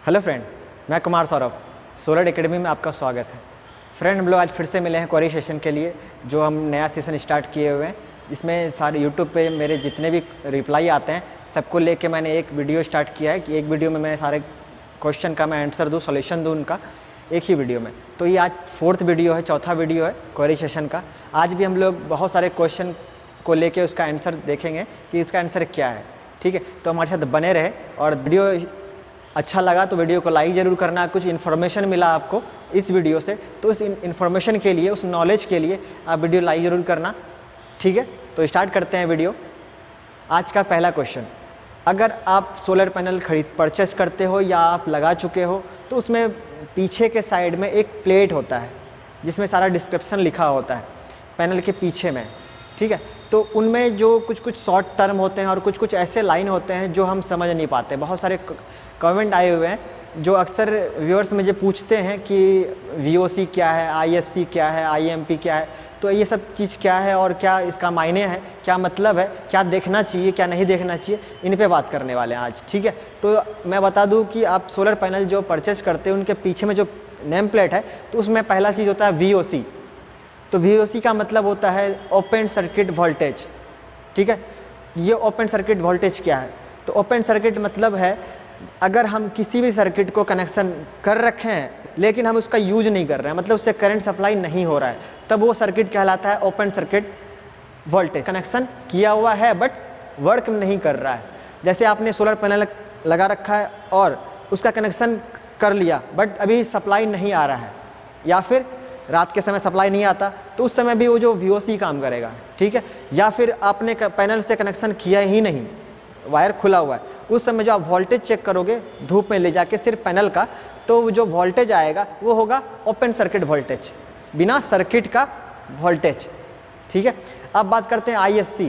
Hello friend, मैं Kumar Saurabh, solar academy में आपका स्वागत है। फ्रेंड, हम लोग आज फिर से मिले हैं क्वेरी सेशन के लिए, जो हम नया सेशन स्टार्ट किए हुए हैं। इसमें सारे यूट्यूब पे मेरे जितने भी रिप्लाई आते हैं सबको लेके मैंने एक वीडियो स्टार्ट किया है कि एक वीडियो में मैं सारे क्वेश्चन का मैं आंसर दूँ, सॉल्यूशन दूँ उनका एक ही वीडियो में। तो ये आज फोर्थ वीडियो है, चौथा वीडियो है क्वेरी सेशन का। आज भी हम लोग बहुत सारे क्वेश्चन को लेके उसका आंसर देखेंगे कि इसका आंसर क्या है। ठीक है, तो हमारे साथ बने रहे। और वीडियो अच्छा लगा तो वीडियो को लाइक ज़रूर करना। कुछ इन्फॉर्मेशन मिला आपको इस वीडियो से तो उस इन्फॉर्मेशन के लिए, उस नॉलेज के लिए आप वीडियो लाइक ज़रूर करना। ठीक है, तो स्टार्ट करते हैं वीडियो। आज का पहला क्वेश्चन, अगर आप सोलर पैनल परचेस करते हो या आप लगा चुके हो तो उसमें पीछे के साइड में एक प्लेट होता है जिसमें सारा डिस्क्रिप्शन लिखा होता है पैनल के पीछे में। ठीक है, तो उनमें जो कुछ शॉर्ट टर्म होते हैं और कुछ ऐसे लाइन होते हैं जो हम समझ नहीं पाते। बहुत सारे कमेंट आए हुए हैं जो अक्सर व्यूअर्स मुझे पूछते हैं कि VOC क्या है, ISC क्या है, IMP क्या है, तो ये सब चीज़ क्या है और क्या इसका मायने है, क्या मतलब है, क्या देखना चाहिए, क्या नहीं देखना चाहिए, इन पे बात करने वाले हैं आज। ठीक है, तो मैं बता दूं कि आप सोलर पैनल जो परचेस करते हैं उनके पीछे में जो नेम प्लेट है तो उसमें पहला चीज़ होता है VOC। तो VOC का मतलब होता है ओपन सर्किट वोल्टेज। ठीक है, ये ओपन सर्किट वोल्टेज क्या है? तो ओपन सर्किट मतलब है अगर हम किसी भी सर्किट को कनेक्शन कर रखे हैं लेकिन हम उसका यूज नहीं कर रहे हैं, मतलब उससे करंट सप्लाई नहीं हो रहा है, तब वो सर्किट कहलाता है ओपन सर्किट वोल्टेज। कनेक्शन किया हुआ है बट वर्क नहीं कर रहा है। जैसे आपने सोलर पैनल लगा रखा है और उसका कनेक्शन कर लिया बट अभी सप्लाई नहीं आ रहा है, या फिर रात के समय सप्लाई नहीं आता, तो उस समय भी वो जो VOC काम करेगा। ठीक है, या फिर आपने पैनल से कनेक्शन किया ही नहीं, वायर खुला हुआ है, उस समय जो आप वोल्टेज चेक करोगे धूप में ले जाके सिर्फ पैनल का, तो जो वोल्टेज आएगा वो होगा ओपन सर्किट वोल्टेज, बिना सर्किट का वोल्टेज। ठीक है, अब बात करते हैं ISC।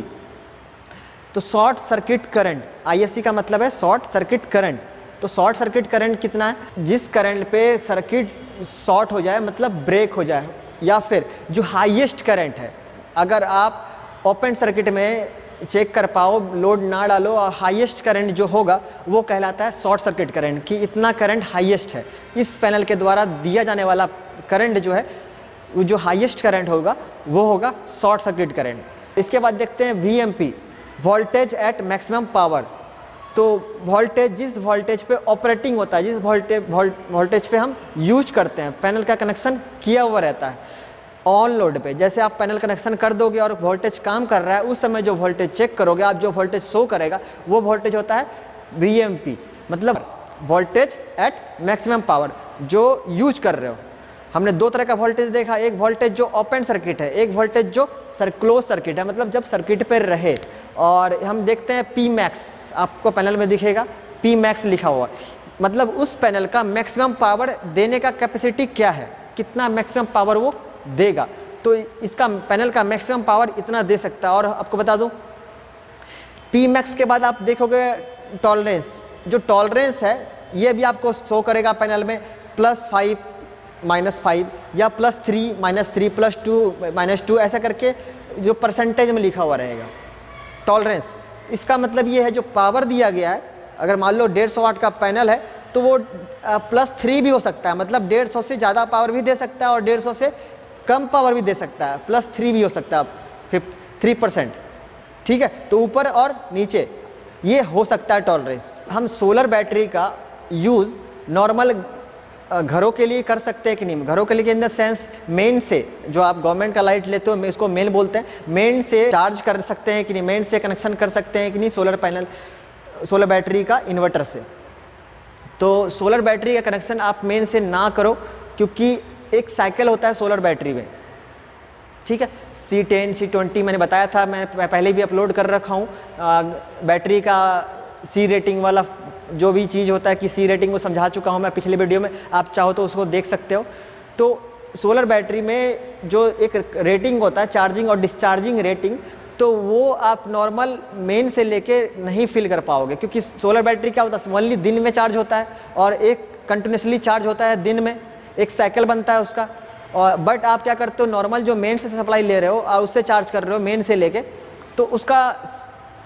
तो शॉर्ट सर्किट करंट, ISC का मतलब है शॉर्ट सर्किट करंट। तो शॉर्ट सर्किट करंट कितना है? जिस करंट पे सर्किट शॉर्ट हो जाए, मतलब ब्रेक हो जाए, या फिर जो हाईएस्ट करंट है, अगर आप ओपन सर्किट में चेक कर पाओ, लोड ना डालो, और हाईएस्ट करंट जो होगा वो कहलाता है शॉर्ट सर्किट करंट, कि इतना करंट हाईएस्ट है। इस पैनल के द्वारा दिया जाने वाला करंट जो है, वो जो हाईएस्ट करंट होगा वो होगा शॉर्ट सर्किट करंट। इसके बाद देखते हैं VMP, voltage at maximum power. तो वोल्टेज, जिस वोल्टेज पे ऑपरेटिंग होता है, जिस वोल्टेज पे हम यूज करते हैं, पैनल का कनेक्शन किया हुआ रहता है ऑन लोड पे। जैसे आप पैनल कनेक्शन कर दोगे और वोल्टेज काम कर रहा है, उस समय जो वोल्टेज चेक करोगे आप, जो वोल्टेज शो करेगा वो वोल्टेज होता है VMP, मतलब वोल्टेज एट मैक्सिमम पावर जो यूज कर रहे हो। हमने दो तरह का वोल्टेज देखा, एक वोल्टेज जो ओपन सर्किट है, एक वोल्टेज जो क्लोज सर्किट है, मतलब जब सर्किट पर रहे। और हम देखते हैं Pmax, आपको पैनल में दिखेगा Pmax लिखा हुआ, मतलब उस पैनल का मैक्सिमम पावर देने का कैपेसिटी क्या है, कितना मैक्सिमम पावर वो देगा। तो इसका पैनल का मैक्सिमम पावर इतना दे सकता है। और आपको बता दूं, Pmax के बाद आप देखोगे टॉलरेंस। जो टॉलरेंस है ये भी आपको शो करेगा पैनल में +5 -5 या +3 -3 +2 -2, ऐसा करके जो परसेंटेज में लिखा हुआ रहेगा टॉलरेंस। इसका मतलब ये है जो पावर दिया गया है, अगर मान लो 150 वाट का पैनल है तो वो +3 भी हो सकता है, मतलब 150 से ज़्यादा पावर भी दे सकता है और 150 से कम पावर भी दे सकता है, +3 भी हो सकता है 3%। ठीक है, तो ऊपर और नीचे ये हो सकता है टॉलरेंस। हम सोलर बैटरी का यूज़ नॉर्मल घरों के लिए कर सकते हैं कि नहीं? घरों के लिए इन द सेंस मेन से, जो आप गवर्नमेंट का लाइट लेते हो इसको मेन बोलते हैं, मेन से चार्ज कर सकते हैं कि नहीं, मेन से कनेक्शन कर सकते हैं कि नहीं सोलर पैनल, सोलर बैटरी का इन्वर्टर से। तो सोलर बैटरी का कनेक्शन आप मेन से ना करो, क्योंकि एक साइकिल होता है सोलर बैटरी में। ठीक है, C10 C20 मैंने बताया था, मैं पहले भी अपलोड कर रखा हूँ। बैटरी का C रेटिंग वाला जो भी चीज़ होता है कि C रेटिंग को समझा चुका हूँ मैं पिछले वीडियो में, आप चाहो तो उसको देख सकते हो। तो सोलर बैटरी में जो एक रेटिंग होता है, चार्जिंग और डिस्चार्जिंग रेटिंग, तो वो आप नॉर्मल मेन से लेके नहीं फील कर पाओगे, क्योंकि सोलर बैटरी क्या होता है, ओनली दिन में चार्ज होता है और एक कंटिन्यूसली चार्ज होता है दिन में, एक साइकिल बनता है उसका। और बट आप क्या करते हो, नॉर्मल जो मेन से सप्लाई ले रहे हो और उससे चार्ज कर रहे हो मेन से लेके, तो उसका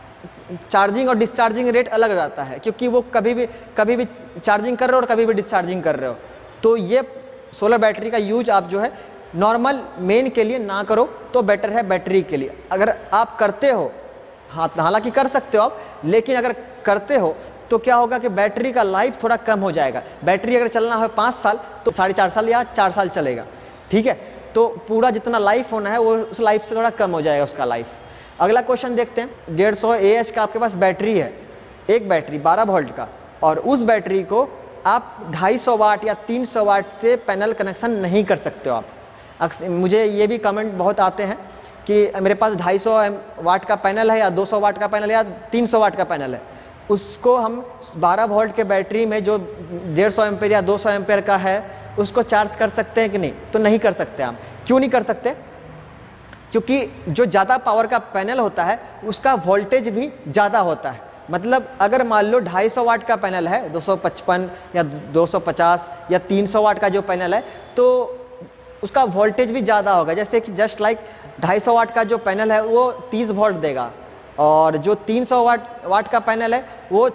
चार्जिंग और डिस्चार्जिंग रेट अलग हो जाता है, क्योंकि वो कभी भी चार्जिंग कर रहे हो और कभी भी डिस्चार्जिंग कर रहे हो। तो ये सोलर बैटरी का यूज आप जो है नॉर्मल मेन के लिए ना करो तो बेटर है बैटरी के लिए। अगर आप करते हो, हाँ हालांकि कर सकते हो आप, लेकिन अगर करते हो तो क्या होगा कि बैटरी का लाइफ थोड़ा कम हो जाएगा। बैटरी अगर चलना है 5 साल तो 4.5 साल या 4 साल चलेगा, ठीक है। तो पूरा जितना लाइफ होना है वो उस लाइफ से थोड़ा कम हो जाएगा उसका लाइफ। अगला क्वेश्चन देखते हैं। 150 AH का आपके पास बैटरी है, एक बैटरी 12 वोल्ट का, और उस बैटरी को आप 250 वाट या 300 वाट से पैनल कनेक्शन नहीं कर सकते हो आप। मुझे ये भी कमेंट बहुत आते हैं कि मेरे पास 250 वाट का पैनल है या 200 वाट का पैनल है या 300 वाट का पैनल है, उसको हम 12 वोल्ट के बैटरी में जो 150 एम्पेयर या 200 एम्पेयर का है उसको चार्ज कर सकते हैं कि नहीं? तो नहीं कर सकते हम। क्यों नहीं कर सकते? क्योंकि जो ज़्यादा पावर का पैनल होता है उसका वोल्टेज भी ज़्यादा होता है। मतलब अगर मान लो 250 वाट का पैनल है, 255 या 250 या 300 वाट का जो पैनल है, तो उसका वोल्टेज भी ज़्यादा होगा। जैसे कि जस्ट लाइक 250 वाट का जो पैनल है वो 30 वोल्ट देगा, और जो 300 वाट का पैनल है वो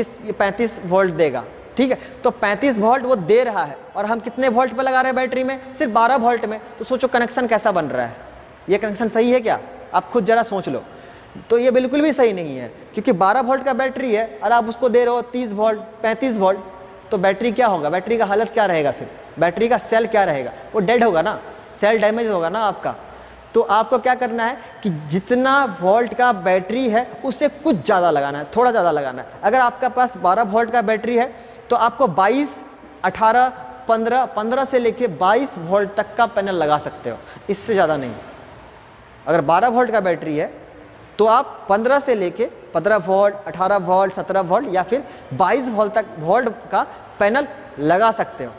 35 वोल्ट देगा, ठीक है। तो 35 वोल्ट वो दे रहा है और हम कितने वोल्ट पे लगा रहे हैं बैटरी में? सिर्फ 12 वोल्ट में। तो सोचो कनेक्शन कैसा बन रहा है, ये कनेक्शन सही है क्या? आप खुद ज़रा सोच लो। तो ये बिल्कुल भी सही नहीं है, क्योंकि 12 वोल्ट का बैटरी है और आप उसको दे रहे हो 30 वोल्ट 35 वोल्ट, तो बैटरी क्या होगा? बैटरी का हालत क्या रहेगा? फिर बैटरी का सेल क्या रहेगा? वो डेड होगा ना, सेल डैमेज होगा ना आपका। तो आपको क्या करना है कि जितना वोल्ट का बैटरी है उससे कुछ ज़्यादा लगाना है, थोड़ा ज़्यादा लगाना है। अगर आपका पास 12 वोल्ट का बैटरी है तो आपको 22, 18, 15 से लेके 22 वोल्ट तक का पैनल लगा सकते हो, इससे ज़्यादा नहीं। अगर 12 वोल्ट का बैटरी है तो आप 15 से लेके 15 वोल्ट, 18 वोल्ट, 17 वोल्ट या फिर 22 वोल्ट का पैनल लगा सकते हो।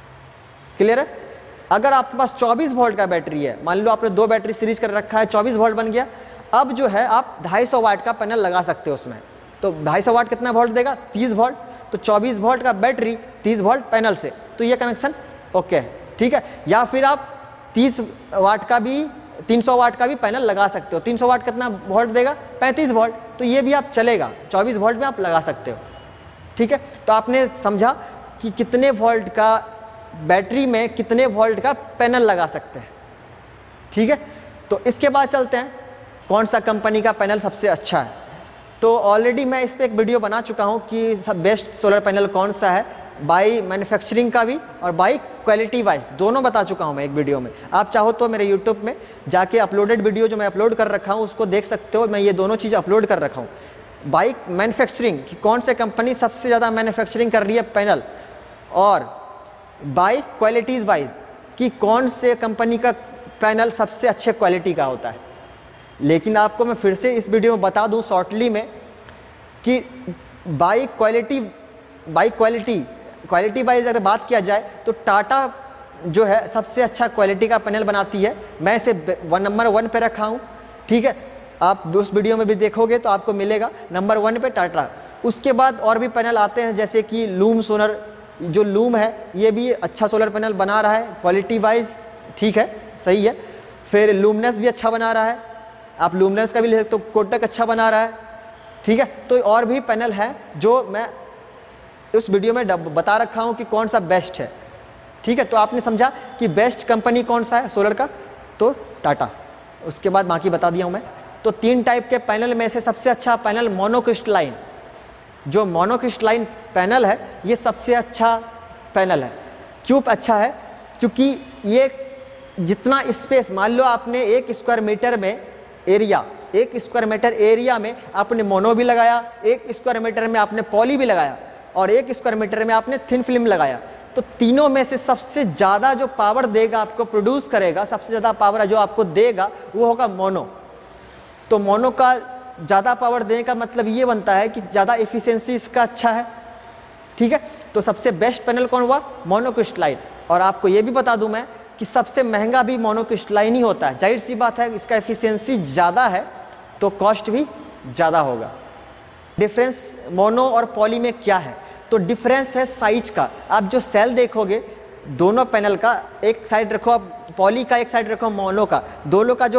क्लियर है? अगर आपके पास 24 वोल्ट का बैटरी है, मान लो आपने 2 बैटरी सीरीज कर रखा है, 24 वोल्ट बन गया, अब जो है आप 250 वाट का पैनल लगा सकते हो उसमें। तो 250 वाट कितना वोल्ट देगा? 30 वोल्ट। तो 24 वोल्ट का बैटरी 30 वोल्ट पैनल से, तो ये कनेक्शन ओके है, ठीक है। या फिर आप 30 वाट का भी 300 वाट का भी पैनल लगा सकते हो। 300 वाट कितना वोल्ट देगा? 35 वोल्ट। तो ये भी आप चलेगा, 24 वोल्ट में आप लगा सकते हो, ठीक है। तो आपने समझा कि कितने वोल्ट का बैटरी में कितने वोल्ट का पैनल लगा सकते हैं, ठीक है। तो इसके बाद चलते हैं कौन सा कंपनी का पैनल सबसे अच्छा है। तो ऑलरेडी मैं इस पर एक वीडियो बना चुका हूँ कि सब बेस्ट सोलर पैनल कौन सा है, बाई मैन्युफैक्चरिंग का भी और बाई क्वालिटी वाइज, दोनों बता चुका हूँ मैं एक वीडियो में। आप चाहो तो मेरे यूट्यूब में जाके अपलोडेड वीडियो जो मैं अपलोड कर रखा हूँ उसको देख सकते हो। मैं ये दोनों चीज़ अपलोड कर रखा हूँ। बाई मैन्युफैक्चरिंग कि कौन से कंपनी सबसे ज़्यादा मैन्युफैक्चरिंग कर रही है पैनल, और बाई क्वालिटीज़ वाइज कि कौन से कंपनी का पैनल सबसे अच्छे क्वालिटी का होता है। लेकिन आपको मैं फिर से इस वीडियो में बता दूं शॉर्टली में कि बाई क्वालिटी वाइज अगर बात किया जाए तो टाटा जो है सबसे अच्छा क्वालिटी का पैनल बनाती है। मैं इसे नंबर 1 पे रखा हूँ, ठीक है। आप उस वीडियो में भी देखोगे तो आपको मिलेगा नंबर 1 पे टाटा। उसके बाद और भी पैनल आते हैं जैसे कि लूम सोलर, जो लूम है ये भी अच्छा सोलर पैनल बना रहा है, क्वालिटी वाइज ठीक है, सही है। फिर लूमनेस भी अच्छा बना रहा है, आप लूमनेस का भी ले सकते हो। कोटक अच्छा बना रहा है, ठीक है। तो और भी पैनल है जो मैं उस वीडियो में बता रखा हूँ कि कौन सा बेस्ट है, ठीक है। तो आपने समझा कि बेस्ट कंपनी कौन सा है सोलर का, तो टाटा। उसके बाद बाकी बता दिया हूँ मैं। तो 3 टाइप के पैनल में से सबसे अच्छा पैनल मोनोक्रिस्टलाइन, जो मोनोक्रिस्टलाइन पैनल है ये सबसे अच्छा पैनल है। क्यों अच्छा है? क्योंकि ये जितना स्पेस, मान लो आपने 1 स्क्वायर मीटर में एरिया, 1 स्क्वायर मीटर एरिया में आपने मोनो भी लगाया, 1 स्क्वायर मीटर में आपने पॉली भी लगाया और 1 स्क्वायर मीटर में आपने थिन फिल्म लगाया, तो तीनों में से सबसे ज़्यादा जो पावर देगा, आपको प्रोड्यूस करेगा, सबसे ज़्यादा पावर जो आपको देगा वो होगा मोनो। तो मोनो का ज़्यादा पावर देने का मतलब ये बनता है कि ज़्यादा एफिशिएंसी इसका अच्छा है, ठीक है। तो सबसे बेस्ट पैनल कौन हुआ? मोनोक्रिस्टलाइन। और आपको ये भी बता दूं मैं कि सबसे महंगा भी मोनोक्रिस्टलाइन ही होता है। जाहिर सी बात है, इसका एफिशिएंसी ज़्यादा है तो कॉस्ट भी ज़्यादा होगा। डिफरेंस मोनो और पॉली में क्या है? तो डिफरेंस है साइज का। आप जो सेल देखोगे दोनों पैनल का, एक साइड रखो आप पॉली का, एक साइड रखो मोनो का, दोनों का जो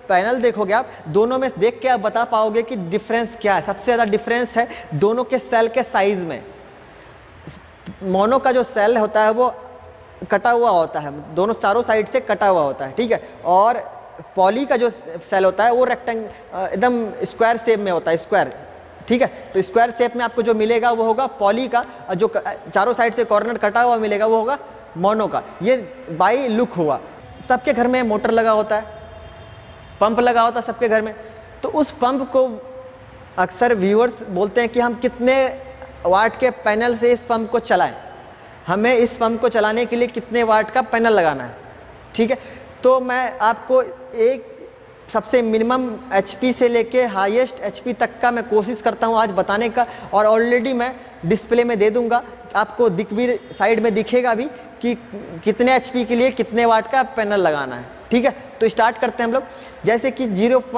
पैनल देखोगे आप, दोनों में देख के आप बता पाओगे कि डिफरेंस क्या है। सबसे ज़्यादा डिफरेंस है दोनों के सेल के साइज़ में। मोनो का जो सेल होता है वो कटा हुआ होता है, दोनों चारों साइड से कटा हुआ होता है, ठीक है। और पॉली का जो सेल होता है वो एकदम स्क्वायर शेप में होता है, स्क्वायर, ठीक है। तो स्क्वायर शेप में आपको जो मिलेगा वो होगा पॉली का, और जो चारों साइड से कॉर्नर कटा हुआ मिलेगा वो होगा मोनो का। ये बाई लुक हुआ। सबके घर में मोटर लगा होता है, पंप लगा होता है सबके घर में। तो उस पंप को अक्सर व्यूअर्स बोलते हैं कि हम कितने वाट के पैनल से इस पंप को चलाएं, हमें इस पंप को चलाने के लिए कितने वाट का पैनल लगाना है, ठीक है। तो मैं आपको एक सबसे मिनिमम एचपी से लेके हाईएस्ट एचपी तक का मैं कोशिश करता हूं आज बताने का, और ऑलरेडी मैं डिस्प्ले में दे दूंगा, आपको दिख भी, साइड में दिखेगा भी कि कितने एचपी के लिए कितने वाट का पैनल लगाना है, ठीक है। तो स्टार्ट करते हैं हम लोग। जैसे कि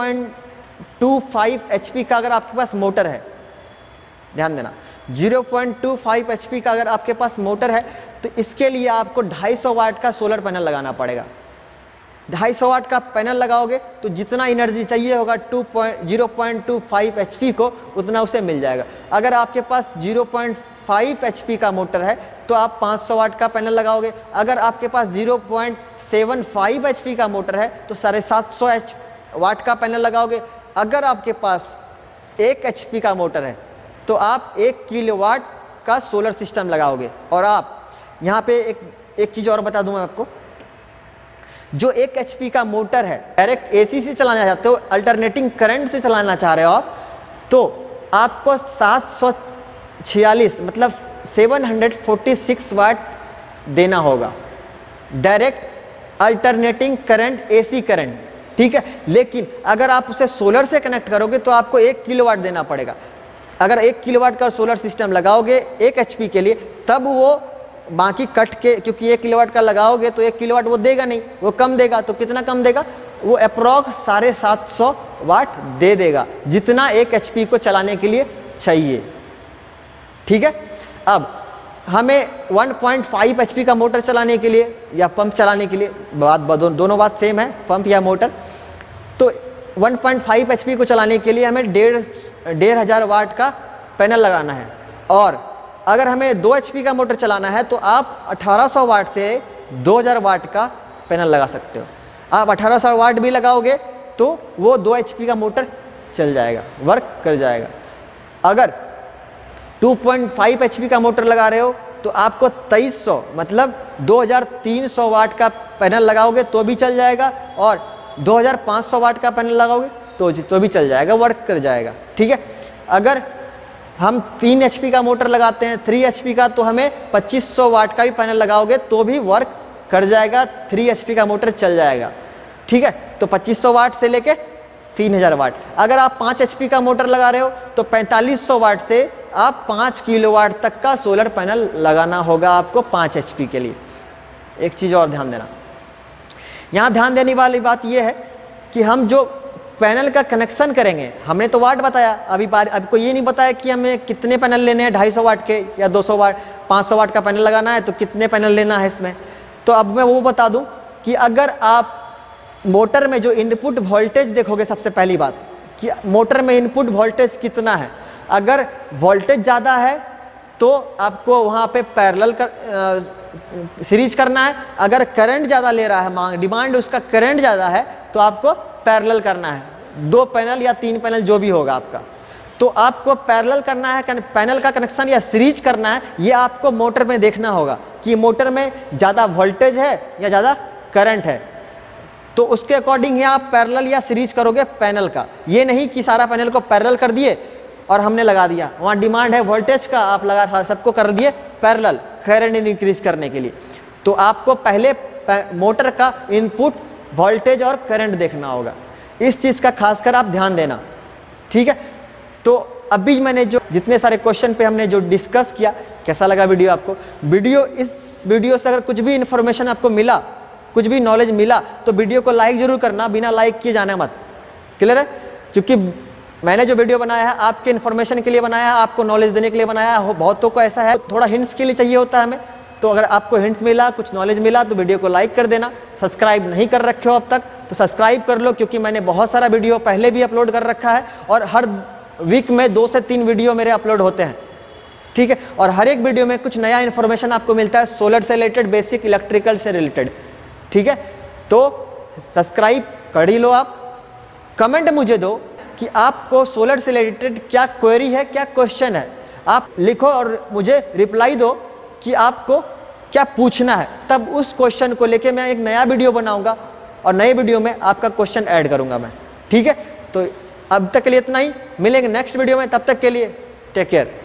0.25 एचपी का अगर आपके पास मोटर है, ध्यान देना, 0.25 एचपी का अगर आपके पास मोटर है तो इसके लिए आपको 250 वाट का सोलर पैनल लगाना पड़ेगा। 250 वाट का पैनल लगाओगे तो जितना एनर्जी चाहिए होगा 0.25 एचपी को, उतना उसे मिल जाएगा। अगर आपके पास 0.5 एचपी का मोटर है तो आप 500 वाट का पैनल लगाओगे। अगर आपके पास 0.75 एचपी का मोटर है तो 750 वाट का पैनल लगाओगे। अगर आपके पास 1 एचपी का मोटर है तो आप 1 किलोवाट का सोलर सिस्टम लगाओगे। और आप यहाँ पे एक चीज़ और बता दूँ मैं आपको, जो 1 एचपी का मोटर है डायरेक्ट एसी से चलाना चाहते हो, अल्टरनेटिंग करंट से चलाना चाह रहे हो आप, तो आपको 746 मतलब 746 वाट देना होगा, direct alternating current, AC current, ठीक है। लेकिन अगर आप उसे सोलर से कनेक्ट करोगे तो आपको 1 किलोवाट देना पड़ेगा। अगर 1 किलोवाट का सोलर सिस्टम लगाओगे 1 एचपी के लिए, तब वो बाकी कट के, क्योंकि 1 किलोवाट का लगाओगे तो 1 किलोवाट वो देगा नहीं, वो कम देगा। तो कितना कम देगा? वो अप्रॉक्स 750 वाट दे देगा, जितना 1 एचपी को चलाने के लिए चाहिए, ठीक है। अब हमें 1.5 एचपी का मोटर चलाने के लिए या पंप चलाने के लिए, दोनों बात सेम है, पंप या मोटर, तो 1.5 एचपी को चलाने के लिए हमें 1500 वाट का पैनल लगाना है। और अगर हमें 2 एचपी का मोटर चलाना है तो आप 1800 वाट से 2000 वाट का पैनल लगा सकते हो। आप 1800 वाट भी लगाओगे तो वो 2 एचपी का मोटर चल जाएगा, वर्क कर जाएगा। अगर 2.5 एचपी का मोटर लगा रहे हो तो आपको 2300 मतलब 2300 वाट का पैनल लगाओगे तो भी चल जाएगा, और 2500 वाट का पैनल लगाओगे तो भी चल जाएगा, वर्क कर जाएगा, ठीक है। अगर हम 3 एचपी का मोटर लगाते हैं, 3 एचपी का, तो हमें 2500 वाट का भी पैनल लगाओगे तो भी वर्क कर जाएगा, 3 एचपी का मोटर चल जाएगा, ठीक है। तो 2500 वाट से लेके 3000 वाट। अगर आप 5 एचपी का मोटर लगा रहे हो तो 4500 वाट से आप 5 किलोवाट तक का सोलर पैनल लगाना होगा आपको 5 एचपी के लिए। एक चीज़ और ध्यान देना, यहाँ ध्यान देने वाली बात यह है कि हम जो पैनल का कनेक्शन करेंगे, हमने तो वाट बताया, अभी आपको ये नहीं बताया कि हमें कितने पैनल लेने हैं, 250 वाट के या 200 वाट, 500 वाट का पैनल लगाना है तो कितने पैनल लेना है इसमें। तो अब मैं वो बता दूं कि अगर आप मोटर में जो इनपुट वोल्टेज देखोगे, सबसे पहली बात कि मोटर में इनपुट वोल्टेज कितना है। अगर वोल्टेज ज़्यादा है तो आपको वहाँ पे पैरेलल सीरीज करना है। अगर करंट ज़्यादा ले रहा है, डिमांड उसका करंट ज़्यादा है, तो आपको पैरेलल करना है, 2 पैनल या 3 पैनल जो भी होगा आपका, तो आपको पैरेलल करना है, पैनल का कनेक्शन या सीरीज करना है। ये आपको मोटर में देखना होगा कि मोटर में ज़्यादा वोल्टेज है या ज़्यादा करंट है, तो उसके अकॉर्डिंग ही आप पैरेलल या सीरीज करोगे पैनल का। ये नहीं कि सारा पैनल को पैरेलल कर दिए और हमने लगा दिया, वहाँ डिमांड है वोल्टेज का, आप लगा सबको कर दिए पैरेलल करंट इंक्रीज करने के लिए। तो आपको पहले मोटर का इनपुट वोल्टेज और करंट देखना होगा, इस चीज़ का खासकर आप ध्यान देना, ठीक है। तो अभी मैंने जो जितने सारे क्वेश्चन पे हमने जो डिस्कस किया, कैसा लगा वीडियो आपको? इस वीडियो से अगर कुछ भी इन्फॉर्मेशन आपको मिला, कुछ भी नॉलेज मिला, तो वीडियो को लाइक जरूर करना, बिना लाइक किए जाना मत, क्लियर है? क्योंकि मैंने जो वीडियो बनाया है आपके इन्फॉर्मेशन के लिए बनाया है, आपको नॉलेज देने के लिए बनाया है। बहुतों को ऐसा है थोड़ा हिंट्स के लिए चाहिए होता है हमें, तो अगर आपको हिंट्स मिला, कुछ नॉलेज मिला तो वीडियो को लाइक कर देना। सब्सक्राइब नहीं कर रखे हो अब तक तो सब्सक्राइब कर लो, क्योंकि मैंने बहुत सारा वीडियो पहले भी अपलोड कर रखा है और हर वीक में 2 से 3 वीडियो मेरे अपलोड होते हैं, ठीक है। और हर एक वीडियो में कुछ नया इन्फॉर्मेशन आपको मिलता है सोलर से रिलेटेड, बेसिक इलेक्ट्रिकल से रिलेटेड, ठीक है। तो सब्सक्राइब कर ही लो आप। कमेंट मुझे दो कि आपको सोलर से रिलेटेड क्या क्वेरी है, क्या क्वेश्चन है, आप लिखो और मुझे रिप्लाई दो कि आपको क्या पूछना है। तब उस क्वेश्चन को लेके मैं एक नया वीडियो बनाऊंगा और नए वीडियो में आपका क्वेश्चन ऐड करूंगा मैं, ठीक है। तो अब तक के लिए इतना ही, मिलेंगे नेक्स्ट वीडियो में, तब तक के लिए टेक केयर।